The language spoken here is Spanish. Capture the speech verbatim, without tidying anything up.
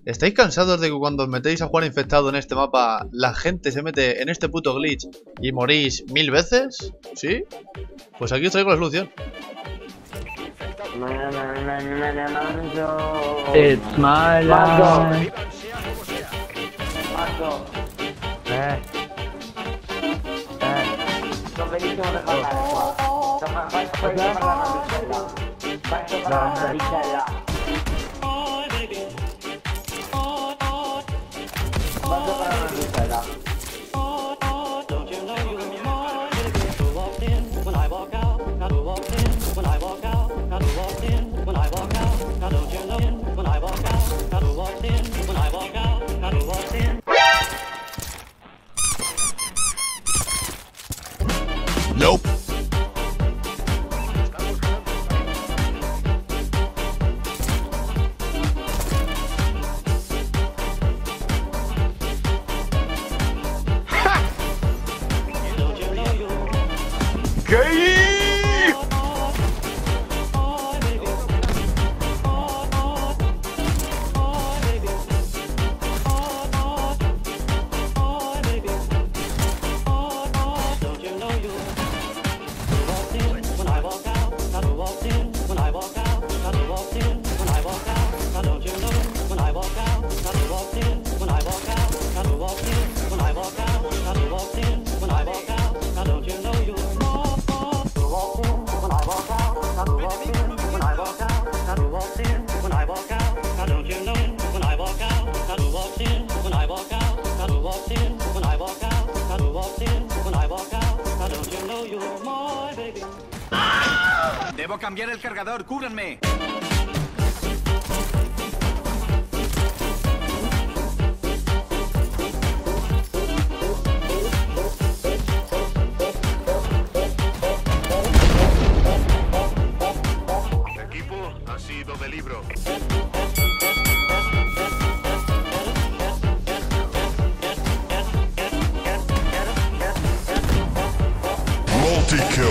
¿Estáis cansados de que cuando os metéis a jugar infectado en este mapa, la gente se mete en este puto glitch y morís mil veces? ¿Sí? Pues aquí os traigo la solución. It's my life. Marco, Eh, eh. sto benissimo per parlare qua. Sto fa- Vai fuori per parlare a Maricella. Vai fuori per parlare a Maricella. Vai fuori per parlare a Maricella. Nope. Debo cambiar el cargador, cúbranme. Equipo ha sido de libro. Multi-kill.